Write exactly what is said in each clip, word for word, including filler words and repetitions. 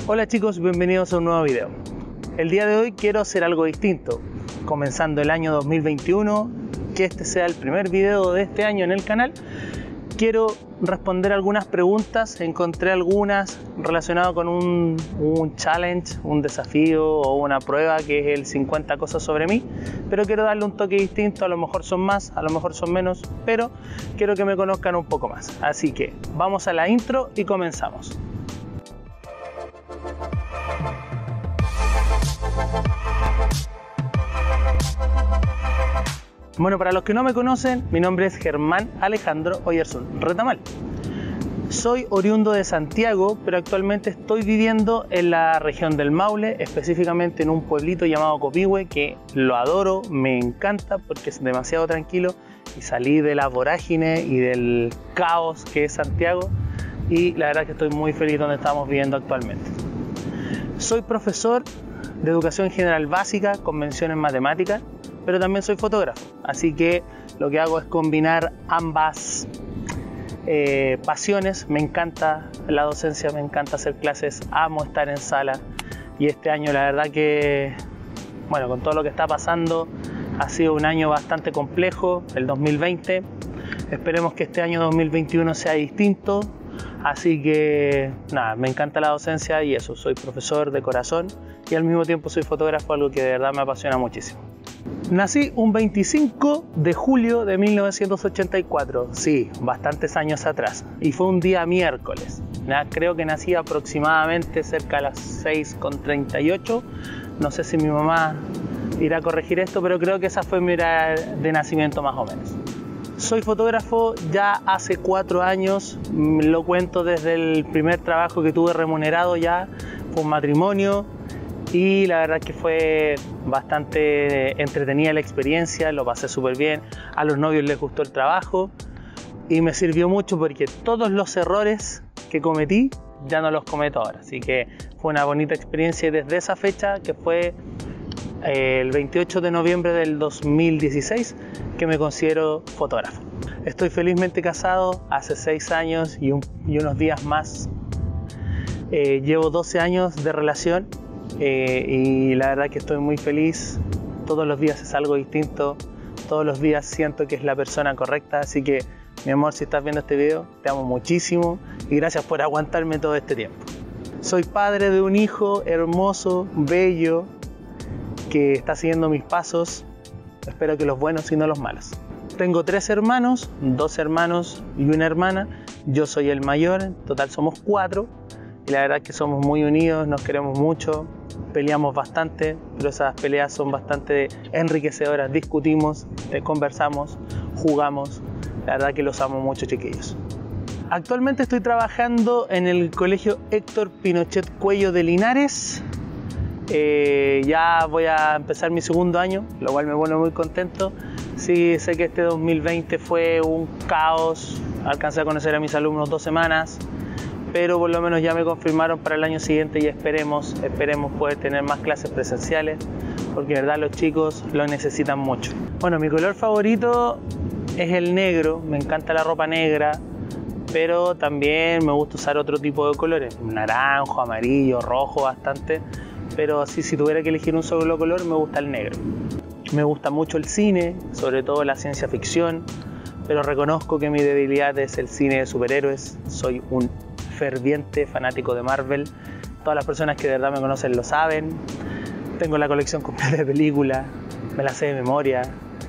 Hola chicos, bienvenidos a un nuevo video. El día de hoy quiero hacer algo distinto, comenzando el año dos mil veintiuno, que este sea el primer video de este año en el canal. Quiero responder algunas preguntas, encontré algunas relacionadas con un, un challenge, un desafío o una prueba que es el cincuenta cosas sobre mí, pero quiero darle un toque distinto, a lo mejor son más, a lo mejor son menos, pero quiero que me conozcan un poco más. Así que vamos a la intro y comenzamos. Bueno, para los que no me conocen, mi nombre es Germán Alejandro Oyarzún Retamal. Soy oriundo de Santiago, pero actualmente estoy viviendo en la región del Maule, específicamente en un pueblito llamado Copihue, que lo adoro, me encanta porque es demasiado tranquilo y salí de la vorágine y del caos que es Santiago, y la verdad que estoy muy feliz donde estamos viviendo actualmente. Soy profesor de educación general básica con mención en matemáticas, pero también soy fotógrafo, así que lo que hago es combinar ambas eh, pasiones. Me encanta la docencia, me encanta hacer clases, amo estar en sala, y este año la verdad que, bueno, con todo lo que está pasando, ha sido un año bastante complejo, el dos mil veinte. Esperemos que este año dos mil veintiuno sea distinto, así que nada, me encanta la docencia y eso, soy profesor de corazón y al mismo tiempo soy fotógrafo, algo que de verdad me apasiona muchísimo. Nací un veinticinco de julio de mil novecientos ochenta y cuatro, sí, bastantes años atrás, y fue un día miércoles. Creo que nací aproximadamente cerca de las seis con treinta y ocho, no sé si mi mamá irá a corregir esto, pero creo que esa fue mi hora de nacimiento más o menos. Soy fotógrafo ya hace cuatro años, lo cuento desde el primer trabajo que tuve remunerado, ya fue un matrimonio, y la verdad que fue bastante entretenida la experiencia, lo pasé súper bien, a los novios les gustó el trabajo y me sirvió mucho porque todos los errores que cometí ya no los cometo ahora, así que fue una bonita experiencia, y desde esa fecha, que fue eh, el veintiocho de noviembre del dos mil dieciséis, que me considero fotógrafo. Estoy felizmente casado hace seis años y, un, y unos días más. Eh, llevo doce años de relación. Eh, y la verdad que estoy muy feliz, todos los días es algo distinto, todos los días siento que es la persona correcta, así que mi amor, si estás viendo este video, te amo muchísimo y gracias por aguantarme todo este tiempo. Soy padre de un hijo hermoso, bello, que está siguiendo mis pasos, espero que los buenos y no los malos. Tengo tres hermanos, dos hermanos y una hermana, yo soy el mayor, en total somos cuatro. Y la verdad es que somos muy unidos, nos queremos mucho, peleamos bastante, pero esas peleas son bastante enriquecedoras, discutimos, conversamos, jugamos, la verdad que los amo mucho, chiquillos. Actualmente estoy trabajando en el colegio Héctor Pinochet Cuello de Linares, eh, ya voy a empezar mi segundo año, lo cual me pone muy contento. Sí, sé que este dos mil veinte fue un caos, alcancé a conocer a mis alumnos dos semanas, pero por lo menos ya me confirmaron para el año siguiente y esperemos, esperemos poder tener más clases presenciales, porque de verdad los chicos lo necesitan mucho. Bueno, mi color favorito es el negro, me encanta la ropa negra, pero también me gusta usar otro tipo de colores, naranjo, amarillo, rojo bastante, pero sí, si tuviera que elegir un solo color, me gusta el negro. Me gusta mucho el cine, sobre todo la ciencia ficción, pero reconozco que mi debilidad es el cine de superhéroes, soy un ferviente fanático de Marvel, todas las personas que de verdad me conocen lo saben, tengo la colección completa de películas, me las sé de memoria,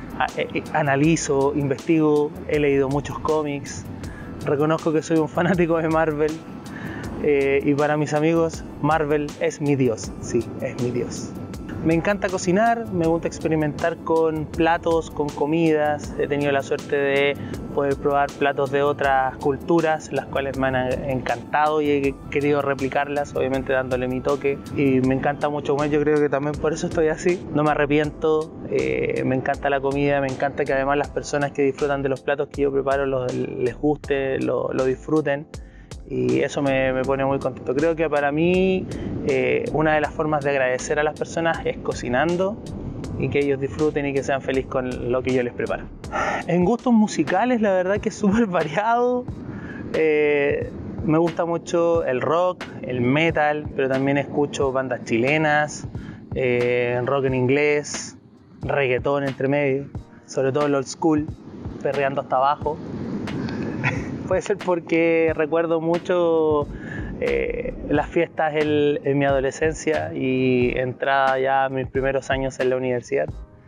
analizo, investigo, he leído muchos cómics, reconozco que soy un fanático de Marvel, eh, y para mis amigos Marvel es mi dios, sí, es mi dios. Me encanta cocinar, me gusta experimentar con platos, con comidas. He tenido la suerte de poder probar platos de otras culturas, las cuales me han encantado y he querido replicarlas, obviamente dándole mi toque. Y me encanta mucho comer, yo creo que también por eso estoy así. No me arrepiento, eh, me encanta la comida, me encanta que además las personas que disfrutan de los platos que yo preparo los, les guste, lo, lo disfruten. Y eso me, me pone muy contento. Creo que para mí eh, una de las formas de agradecer a las personas es cocinando y que ellos disfruten y que sean felices con lo que yo les preparo. En gustos musicales la verdad que es súper variado. Eh, Me gusta mucho el rock, el metal, pero también escucho bandas chilenas, eh, rock en inglés, reggaetón entre medio, sobre todo el old school, perreando hasta abajo. Puede ser porque recuerdo mucho eh, las fiestas en, en mi adolescencia y entrada ya a mis primeros años en la universidad.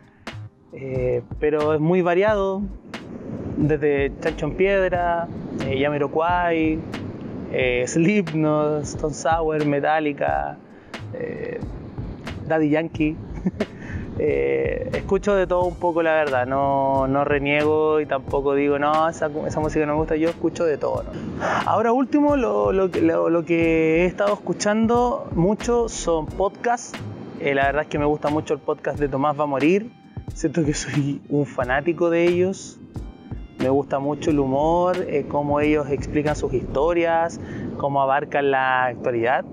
Eh, pero es muy variado, desde Chancho en Piedra, eh, Jamiroquai, eh, Slipknot, Stone Sour, Metallica, eh, Daddy Yankee. Eh, escucho de todo un poco, la verdad, no, no reniego y tampoco digo no, esa, esa música no me gusta, yo escucho de todo, ¿no? Ahora último, lo, lo, lo, lo que he estado escuchando mucho son podcasts. Eh, la verdad es que me gusta mucho el podcast de Tomás Va a Morir, siento que soy un fanático de ellos, me gusta mucho el humor, eh, cómo ellos explican sus historias, cómo abarcan la actualidad.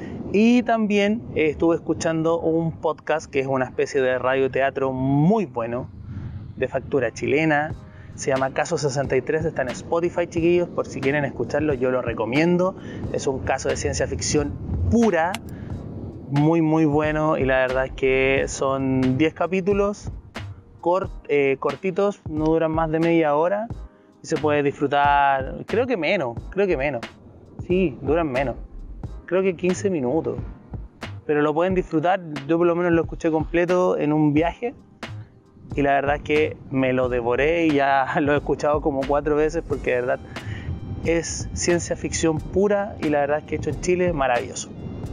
Y también eh, estuve escuchando un podcast que es una especie de radioteatro muy bueno, de factura chilena. Se llama Caso sesenta y tres, está en Spotify, chiquillos, por si quieren escucharlo, yo lo recomiendo. Es un caso de ciencia ficción pura, muy muy bueno, y la verdad es que son diez capítulos cort, eh, cortitos, no duran más de media hora, y se puede disfrutar, creo que menos, creo que menos, sí, duran menos. Creo que quince minutos, pero lo pueden disfrutar. Yo por lo menos lo escuché completo en un viaje y la verdad es que me lo devoré y ya lo he escuchado como cuatro veces porque de verdad es ciencia ficción pura y la verdad es que hecho en Chile es maravilloso.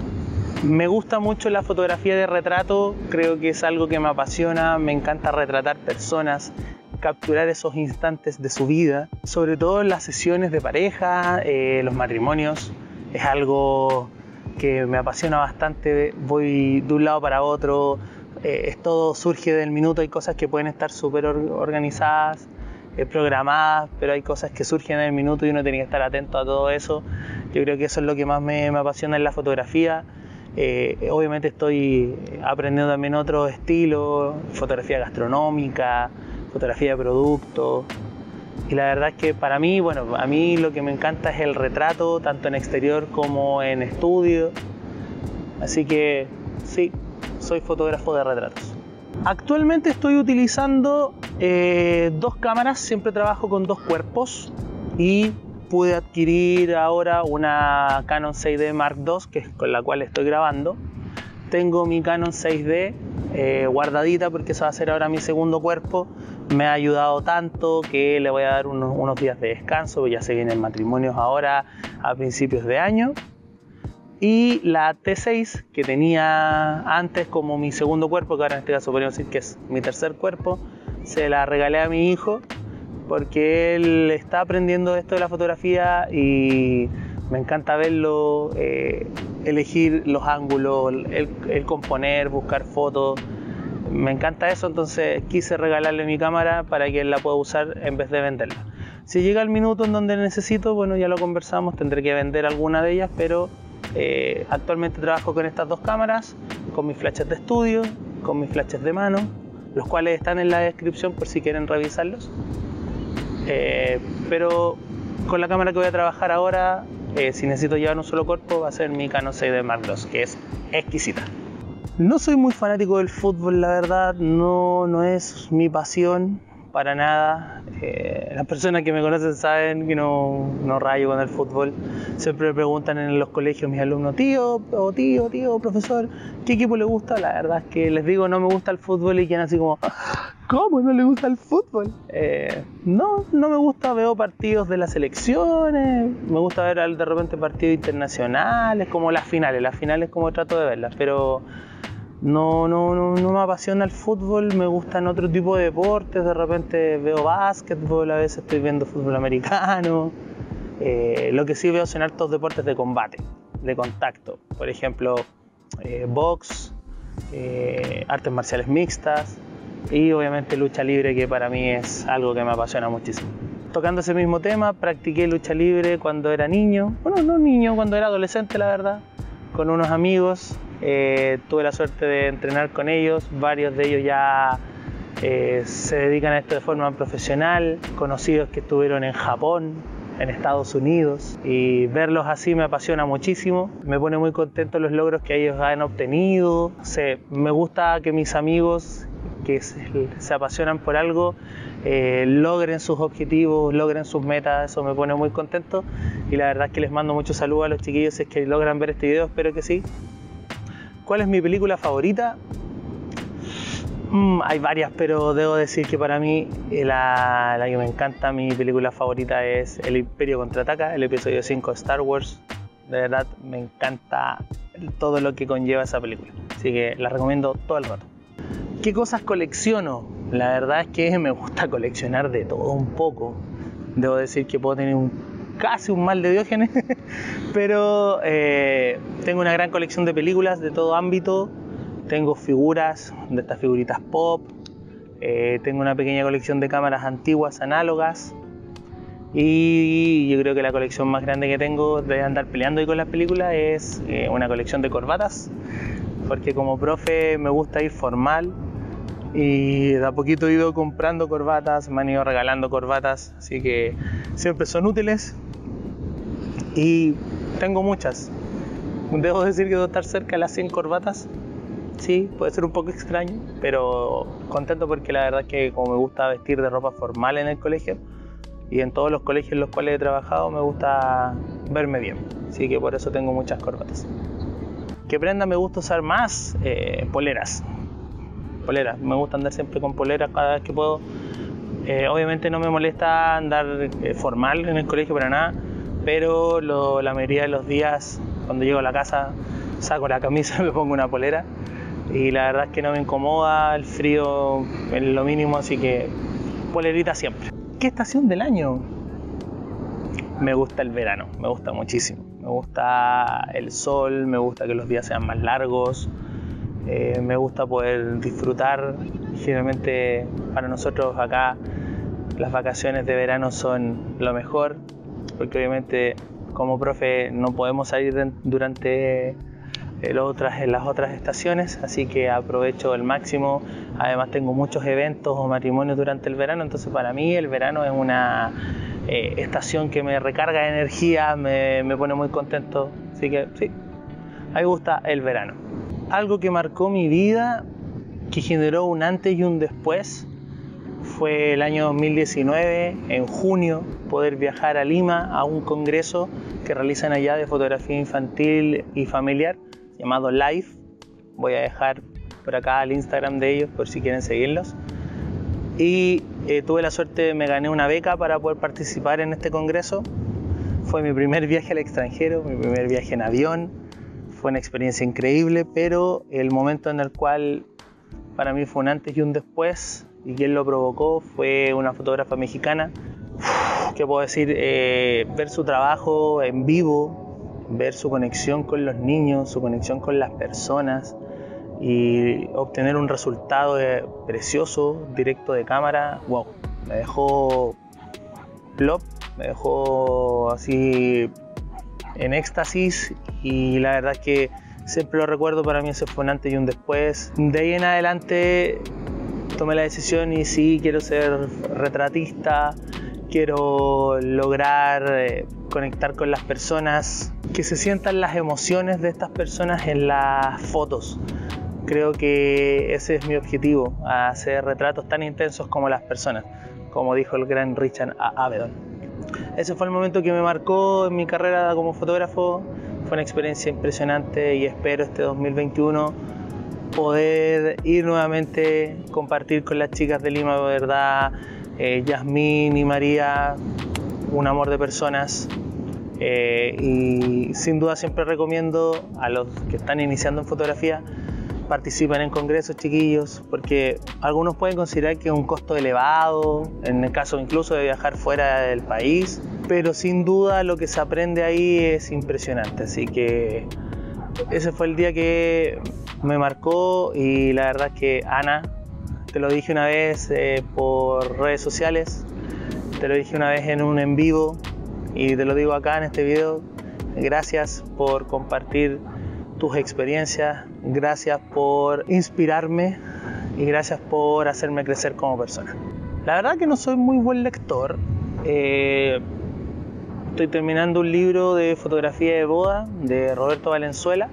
Me gusta mucho la fotografía de retrato, creo que es algo que me apasiona, me encanta retratar personas, capturar esos instantes de su vida, sobre todo en las sesiones de pareja, eh, los matrimonios. Es algo que me apasiona bastante, voy de un lado para otro, eh, es todo surge del minuto, hay cosas que pueden estar súper organizadas, eh, programadas, pero hay cosas que surgen en el minuto y uno tiene que estar atento a todo eso. Yo creo que eso es lo que más me, me apasiona en la fotografía. Eh, obviamente estoy aprendiendo también otros estilos, fotografía gastronómica, fotografía de productos. Y la verdad es que para mí, bueno, a mí lo que me encanta es el retrato, tanto en exterior como en estudio. Así que sí, soy fotógrafo de retratos. Actualmente estoy utilizando eh, dos cámaras, siempre trabajo con dos cuerpos y pude adquirir ahora una Canon seis D Mark dos, que es con la cual estoy grabando. Tengo mi Canon seis D eh, guardadita porque ese va a ser ahora mi segundo cuerpo. Me ha ayudado tanto que le voy a dar unos, unos días de descanso, ya se vienen matrimonios ahora a principios de año. Y la T seis que tenía antes como mi segundo cuerpo, que ahora en este caso podríamos decir que es mi tercer cuerpo, se la regalé a mi hijo porque él está aprendiendo esto de la fotografía y me encanta verlo, eh, elegir los ángulos, el, el componer, buscar fotos. Me encanta eso, entonces quise regalarle mi cámara para que él la pueda usar en vez de venderla. Si llega el minuto en donde necesito, bueno, ya lo conversamos, tendré que vender alguna de ellas, pero eh, actualmente trabajo con estas dos cámaras, con mis flashes de estudio, con mis flashes de mano, los cuales están en la descripción por si quieren revisarlos. Eh, pero con la cámara que voy a trabajar ahora, eh, si necesito llevar un solo cuerpo, va a ser mi Canon seis D Mark dos, que es exquisita. No soy muy fanático del fútbol, la verdad, no, no es mi pasión para nada. Eh, las personas que me conocen saben que no, no rayo con el fútbol. Siempre me preguntan en los colegios mis alumnos, tío, o tío, tío, profesor, ¿qué equipo le gusta? La verdad es que les digo, no me gusta el fútbol y quedan así como, ¿cómo no le gusta el fútbol? Eh, no, no me gusta, veo partidos de las selecciones, me gusta ver de repente partidos internacionales, como las finales, las finales como trato de verlas, pero no, no, no, no me apasiona el fútbol, me gustan otro tipo de deportes, de repente veo básquetbol, a veces estoy viendo fútbol americano, eh, lo que sí veo son hartos deportes de combate, de contacto, por ejemplo, eh, box, eh, artes marciales mixtas y obviamente lucha libre, que para mí es algo que me apasiona muchísimo. Tocando ese mismo tema, practiqué lucha libre cuando era niño, bueno, no niño, cuando era adolescente, la verdad, con unos amigos. Eh, tuve la suerte de entrenar con ellos, varios de ellos ya eh, se dedican a esto de forma profesional, conocidos que estuvieron en Japón, en Estados Unidos, y verlos así me apasiona muchísimo. Me pone muy contento los logros que ellos han obtenido. Se, me gusta que mis amigos que se, se apasionan por algo eh, logren sus objetivos, logren sus metas. Eso me pone muy contento, y la verdad es que les mando muchos saludos a los chiquillos si es que logran ver este video, espero que sí. ¿Cuál es mi película favorita? Mm, hay varias, pero debo decir que para mí la, la que me encanta, mi película favorita es El Imperio Contraataca, el episodio cinco de Star Wars. De verdad me encanta todo lo que conlleva esa película, así que la recomiendo todo el rato. ¿Qué cosas colecciono? La verdad es que me gusta coleccionar de todo un poco. Debo decir que puedo tener un, casi un mal de Diógenes, pero eh, tengo una gran colección de películas de todo ámbito. Tengo figuras, de estas figuritas pop, eh, tengo una pequeña colección de cámaras antiguas, análogas, y yo creo que la colección más grande que tengo de andar peleando ahí con las películas es eh, una colección de corbatas, porque como profe me gusta ir formal, y de a poquito he ido comprando corbatas, me han ido regalando corbatas, así que siempre son útiles, y tengo muchas. Debo decir que debo estar cerca de las cien corbatas. Sí, puede ser un poco extraño, pero contento porque la verdad es que como me gusta vestir de ropa formal en el colegio y en todos los colegios en los cuales he trabajado me gusta verme bien, así que por eso tengo muchas corbatas. ¿Qué prenda me gusta usar más? Eh, poleras. Poleras, me gusta andar siempre con poleras cada vez que puedo. Eh, obviamente no me molesta andar eh, formal en el colegio para nada, pero lo, la mayoría de los días cuando llego a la casa saco la camisa y me pongo una polera. Y la verdad es que no me incomoda, el frío en lo mínimo, así que polerita siempre. ¿Qué estación del año? Me gusta el verano, me gusta muchísimo. Me gusta el sol, me gusta que los días sean más largos, eh, me gusta poder disfrutar. Generalmente para nosotros acá las vacaciones de verano son lo mejor, porque obviamente como profe no podemos salir durante En, otras, en las otras estaciones, así que aprovecho al máximo. Además tengo muchos eventos o matrimonios durante el verano, entonces para mí el verano es una eh, estación que me recarga de energía, me, me pone muy contento, así que sí, a mí me gusta el verano. Algo que marcó mi vida, que generó un antes y un después, fue el año dos mil diecinueve, en junio, poder viajar a Lima a un congreso que realizan allá de fotografía infantil y familiar, llamado Live. Voy a dejar por acá el Instagram de ellos por si quieren seguirlos. Y eh, tuve la suerte, me gané una beca para poder participar en este congreso. Fue mi primer viaje al extranjero, mi primer viaje en avión. Fue una experiencia increíble, pero el momento en el cual para mí fue un antes y un después, y quien lo provocó fue una fotógrafa mexicana. Uf, ¿qué puedo decir? Eh, ver su trabajo en vivo, ver su conexión con los niños, su conexión con las personas y obtener un resultado de, precioso, directo de cámara, wow, me dejó plop, me dejó así en éxtasis, y la verdad es que siempre lo recuerdo. Para mí ese fue un antes y un después. De ahí en adelante tomé la decisión y sí, quiero ser retratista, quiero lograr eh, conectar con las personas, que se sientan las emociones de estas personas en las fotos. Creo que ese es mi objetivo, hacer retratos tan intensos como las personas, como dijo el gran Richard Avedon. Ese fue el momento que me marcó en mi carrera como fotógrafo. Fue una experiencia impresionante y espero este dos mil veintiuno poder ir nuevamente, compartir con las chicas de Lima, de verdad. Eh, Yasmín y María, un amor de personas, eh, y sin duda siempre recomiendo a los que están iniciando en fotografía, participen en congresos, chiquillos, porque algunos pueden considerar que es un costo elevado, en el caso incluso de viajar fuera del país, pero sin duda lo que se aprende ahí es impresionante, así que ese fue el día que me marcó. Y la verdad es que Ana, te lo dije una vez eh, por redes sociales, te lo dije una vez en un en vivo y te lo digo acá en este video, gracias por compartir tus experiencias, gracias por inspirarme y gracias por hacerme crecer como persona. La verdad que no soy muy buen lector, eh, Estoy terminando un libro de fotografía de boda de Roberto Valenzuela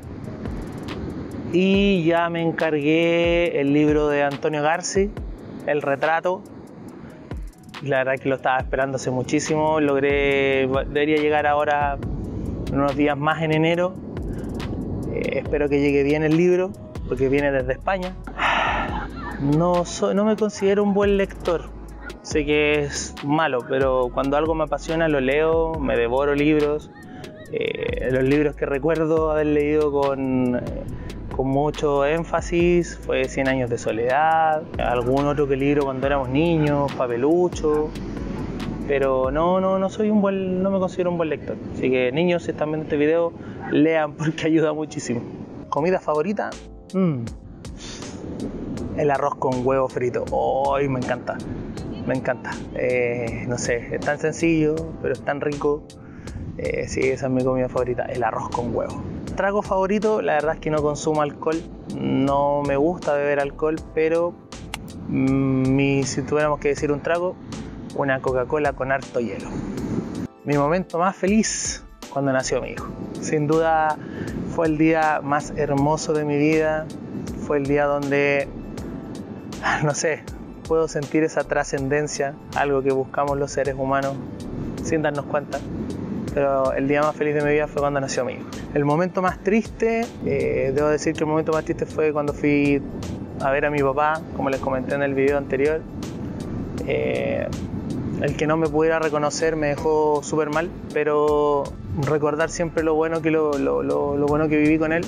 y ya me encargué el libro de Antonio Garci, El retrato. La verdad que lo estaba esperando hace muchísimo. Logré, debería llegar ahora en unos días más en enero. Eh, espero que llegue bien el libro porque viene desde España. No, soy, no me considero un buen lector. Sé que es malo, pero cuando algo me apasiona lo leo, me devoro libros. Eh, los libros que recuerdo haber leído con, con mucho énfasis fue Cien años de soledad, algún otro que libro cuando éramos niños, Papelucho. Pero no, no, no soy un buen, no me considero un buen lector. Así que niños, si están viendo este video, lean porque ayuda muchísimo. ¿Comida favorita? Mm. El arroz con huevo frito. ¡Ay, me encanta! Me encanta. Eh, no sé, es tan sencillo, pero es tan rico. Eh, sí, esa es mi comida favorita, el arroz con huevo. Trago favorito, la verdad es que no consumo alcohol. No me gusta beber alcohol, pero mmm, mi, si tuviéramos que decir un trago, una Coca-Cola con harto hielo. Mi momento más feliz, cuando nació mi hijo. Sin duda fue el día más hermoso de mi vida. Fue el día donde, no sé, puedo sentir esa trascendencia, algo que buscamos los seres humanos sin darnos cuenta. Pero el día más feliz de mi vida fue cuando nació mi hijo. El momento más triste, eh, debo decir que el momento más triste fue cuando fui a ver a mi papá, como les comenté en el video anterior. Eh, el que no me pudiera reconocer me dejó súper mal, pero recordar siempre lo bueno que, lo, lo, lo, lo bueno que viví con él.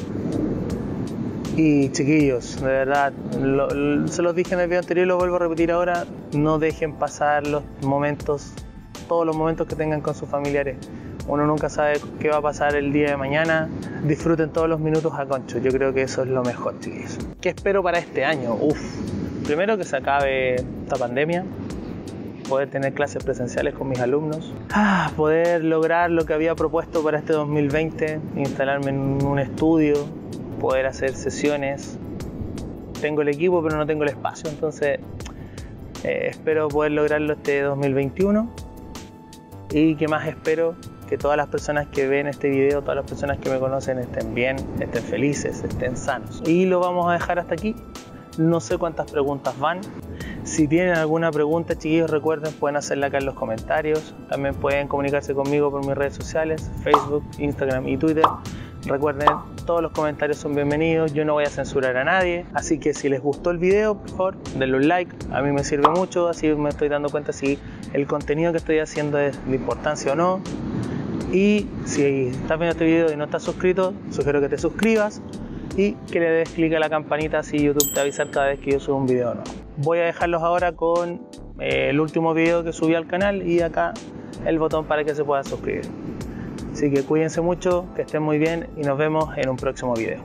Y chiquillos, de verdad, lo, lo, se los dije en el video anterior y lo vuelvo a repetir ahora, no dejen pasar los momentos, todos los momentos que tengan con sus familiares. Uno nunca sabe qué va a pasar el día de mañana. Disfruten todos los minutos a concho, yo creo que eso es lo mejor, chiquillos. ¿Qué espero para este año? Uf, primero que se acabe esta pandemia, poder tener clases presenciales con mis alumnos, ah, poder lograr lo que había propuesto para este dos mil veinte, instalarme en un estudio, poder hacer sesiones. Tengo el equipo pero no tengo el espacio, entonces eh, espero poder lograrlo este dos mil veintiuno. Y qué más espero, que todas las personas que ven este video, todas las personas que me conocen estén bien, estén felices, estén sanos. Y lo vamos a dejar hasta aquí. No sé cuántas preguntas van. Si tienen alguna pregunta, chiquillos, recuerden, pueden hacerla acá en los comentarios. También pueden comunicarse conmigo por mis redes sociales, Facebook, Instagram y Twitter. Recuerden, todos los comentarios son bienvenidos, yo no voy a censurar a nadie, así que si les gustó el video, por favor, denle un like, a mí me sirve mucho, así me estoy dando cuenta si el contenido que estoy haciendo es de importancia o no. Y si estás viendo este video y no estás suscrito, sugiero que te suscribas y que le des clic a la campanita si YouTube te avisa cada vez que yo subo un video nuevo. Voy a dejarlos ahora con eh, el último video que subí al canal y acá el botón para que se puedan suscribir. Así que cuídense mucho, que estén muy bien y nos vemos en un próximo video.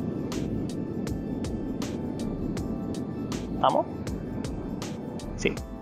¿Vamos? Sí.